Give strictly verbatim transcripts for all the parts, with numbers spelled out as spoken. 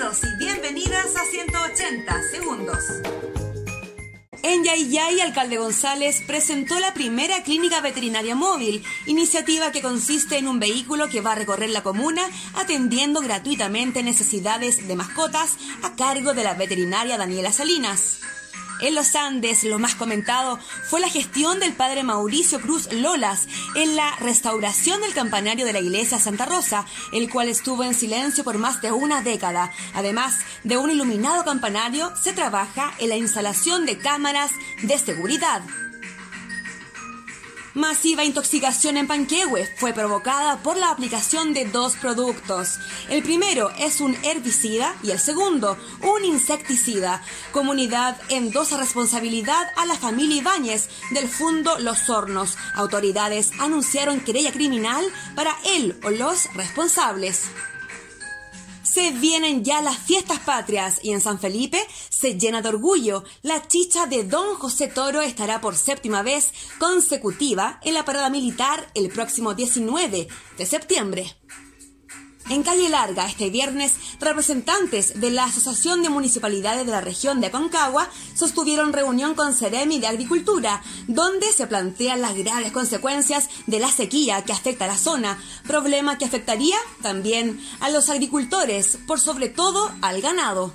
Bienvenidos y bienvenidas a ciento ochenta segundos. En Yayay, Alcalde González presentó la primera clínica veterinaria móvil, iniciativa que consiste en un vehículo que va a recorrer la comuna atendiendo gratuitamente necesidades de mascotas a cargo de la veterinaria Daniela Salinas. En los Andes, lo más comentado fue la gestión del padre Mauricio Cruz Lolas en la restauración del campanario de la iglesia Santa Rosa, el cual estuvo en silencio por más de una década. Además de un iluminado campanario, se trabaja en la instalación de cámaras de seguridad. Masiva intoxicación en Panquehue fue provocada por la aplicación de dos productos. El primero es un herbicida y el segundo, un insecticida. Comunidad endosa responsabilidad a la familia Ibáñez del Fundo Los Hornos. Autoridades anunciaron querella criminal para él o los responsables. Se vienen ya las fiestas patrias y en San Felipe se llena de orgullo. La chicha de Don José Toro estará por séptima vez consecutiva en la parada militar el próximo diecinueve de septiembre. En Calle Larga, este viernes, representantes de la Asociación de Municipalidades de la región de Aconcagua sostuvieron reunión con Ceremi de Agricultura, donde se plantean las graves consecuencias de la sequía que afecta a la zona, problema que afectaría también a los agricultores, por sobre todo al ganado.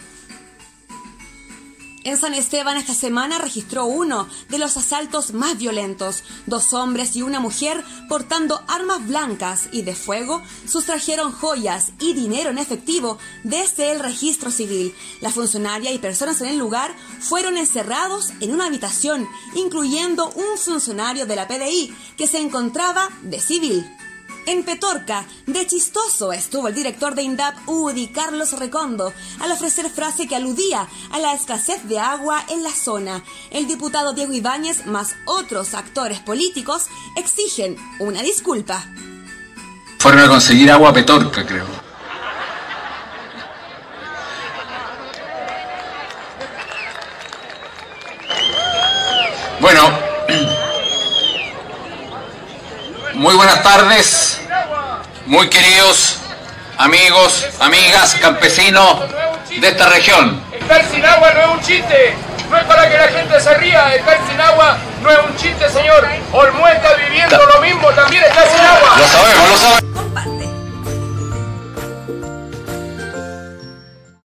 En San Esteban esta semana registró uno de los asaltos más violentos. Dos hombres y una mujer portando armas blancas y de fuego sustrajeron joyas y dinero en efectivo desde el registro civil. La funcionaria y personas en el lugar fueron encerrados en una habitación, incluyendo un funcionario de la P D I que se encontraba de civil. En Petorca, de chistoso estuvo el director de INDAP U D I, Carlos Recondo, al ofrecer frase que aludía a la escasez de agua en la zona. El diputado Diego Ibáñez, más otros actores políticos, exigen una disculpa. Fueron a conseguir agua a Petorca, creo. Bueno. Muy buenas tardes, muy queridos amigos, amigas, campesinos de esta región. Estar sin agua no es un chiste, no es para que la gente se ría, estar sin agua no es un chiste, señor. Olmué está viviendo lo mismo, también está sin agua. Lo sabemos, lo sabemos.